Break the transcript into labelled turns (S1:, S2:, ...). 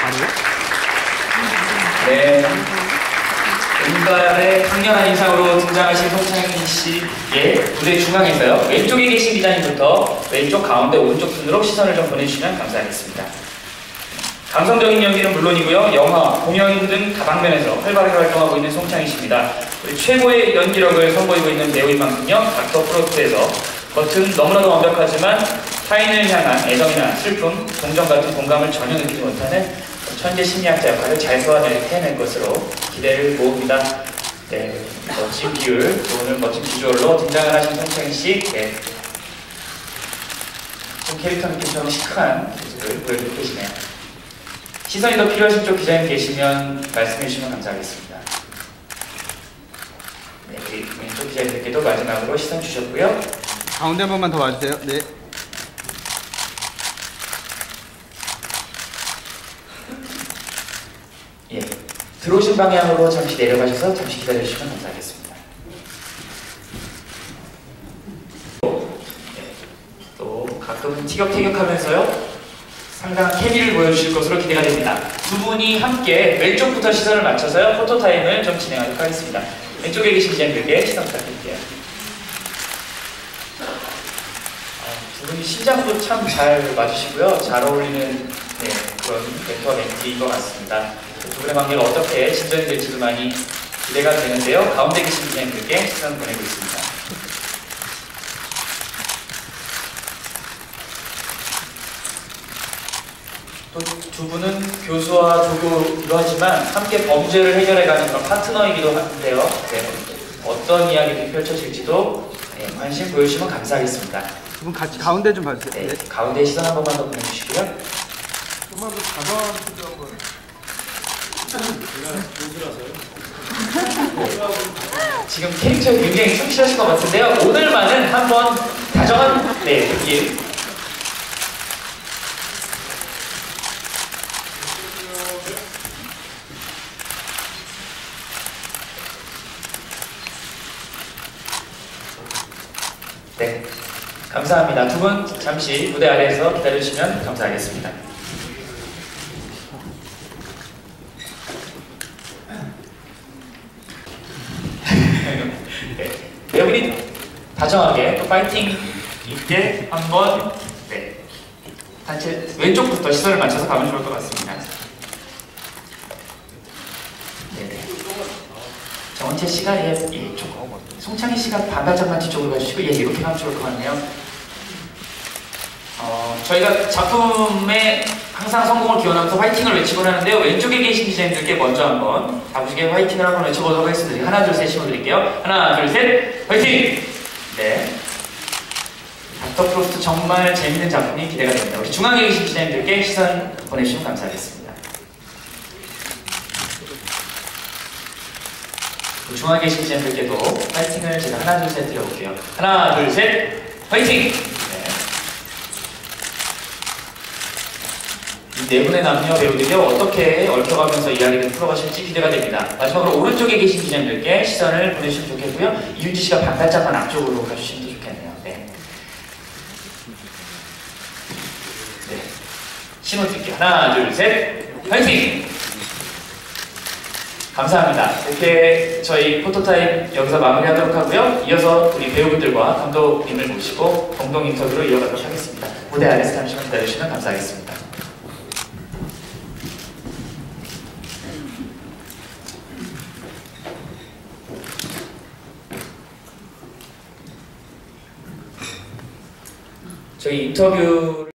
S1: 네. 은발의 강렬한 인상으로 등장하신 송창희 씨의 무대 중앙에서요. 왼쪽에 계신 기자님부터 왼쪽, 가운데, 오른쪽 순으로 시선을 좀 보내주시면 감사하겠습니다. 감성적인 연기는 물론이고요. 영화, 공연 등 다방면에서 활발하게 활동하고 있는 송창희 씨입니다. 우리 최고의 연기력을 선보이고 있는 배우인 만큼요. 닥터 프로스트에서 겉은 너무나도 완벽하지만 타인을 향한 애정이나 슬픔, 동정 같은 공감을 전혀 느끼지 못하는 천재 심리학자 역할을 잘 소화해낼 것으로 기대를 모읍니다. 네, 멋진 비율, 오늘 멋진 비주얼로 등장을 하신 송창희 씨, 네. 좀 캐릭터 느낌처럼 시크한 모습을 보여주고 계시네요. 시선이 더 필요하신 쪽 기자님 계시면 말씀해 주시면 감사하겠습니다. 네, 우리 왼쪽 기자님들께도 마지막으로 시선 주셨고요.
S2: 가운데 한 번만 더 와주세요. 네.
S1: 예, 들어오신 방향으로 잠시 내려가셔서 잠시 기다려주시면 감사하겠습니다. 네, 또 가끔은 티격태격하면서요 상당한 케미를 보여주실 것으로 기대가 됩니다. 두 분이 함께 왼쪽부터 시선을 맞춰서요 포토타임을 좀 진행하도록 하겠습니다. 왼쪽에 계신 기자님들께 시선 부탁드릴게요. 두 분이 시작도 참 잘 맞으시고요. 잘 어울리는 그런 멘토와 멘티인 것 같습니다. 두 분의 관계가 어떻게 진전이 될지도 많이 기대가 되는데요. 가운데 계신 기자님들께 시선 보내고 있습니다. 또 두 분은 교수와 조교이기도 하지만 함께 범죄를 해결해가는 그런 파트너이기도 한데요. 네, 어떤 이야기들이 펼쳐질지도 관심 보여주시면 감사하겠습니다.
S2: 두 분 같이 가운데 좀 봐주세요.
S1: 네, 가운데 시선 한 번만 더 보내주시고요.
S2: 조금만 더 가까운 포즈 한 번.
S1: 지금 캐릭터에 굉장히 충실하신 것 같은데요. 오늘만은 한번 다정한 느낌. 네, 감사합니다. 두 분 잠시 무대 아래에서 기다려주시면 감사하겠습니다. 네, 배우분이 다정하게 또 파이팅 있게 한번 단체 왼쪽부터 시선을 맞춰서 가면 좋을 것 같습니다. 정원채 씨가 송창희 씨가 반발짝만 뒤쪽으로 가주시고 이렇게 가면 좋을 것 같네요. 저희가 작품에 항상 성공을 기원하면서 화이팅을 외치곤 하는데요. 왼쪽에 계신 기자님들께 먼저 한번 다부지게 화이팅을 한번 외쳐보도록 하겠습니다. 하나, 둘, 셋 심어드릴게요. 하나, 둘, 셋, 화이팅! 네. 닥터 프로스트 정말 재밌는 작품이 기대가 됩니다. 우리 중앙에 계신 기자님들께 시선 보내주시면 감사하겠습니다. 중앙에 계신 기자님들께도 파이팅을 제가 하나, 둘, 셋 드려볼게요. 하나, 둘, 셋, 파이팅! 이 네 분의 남녀 배우들이 어떻게 얽혀가면서 이야기를 풀어가실지 기대가 됩니다. 마지막으로 오른쪽에 계신 기자님들께 시선을 보내주시면 좋겠고요. 이윤지 씨가 반발짝만 앞쪽으로 가주시면 더 좋겠네요. 네. 신호 드릴게요. 하나, 둘, 셋, 파이팅! 감사합니다. 이렇게 저희 포토타임 여기서 마무리하도록 하고요. 이어서 우리 배우분들과 감독님을 모시고 공동 인터뷰로 이어가도록 하겠습니다. 무대 아래서 잠시만 기다려주시면 감사하겠습니다. 저희 인터뷰